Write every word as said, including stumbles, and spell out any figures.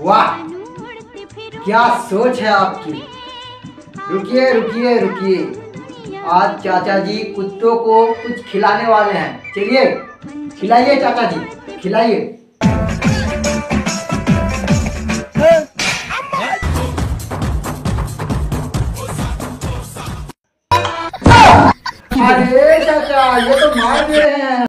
वाह, क्या सोच है आपकी। रुकिए रुकिए रुकिए, आज चाचा जी कुत्तों को कुछ खिलाने वाले हैं। चलिए खिलाइए चाचा जी, खिलाइए। अरे चाचा, ये तो मार रहे हैं।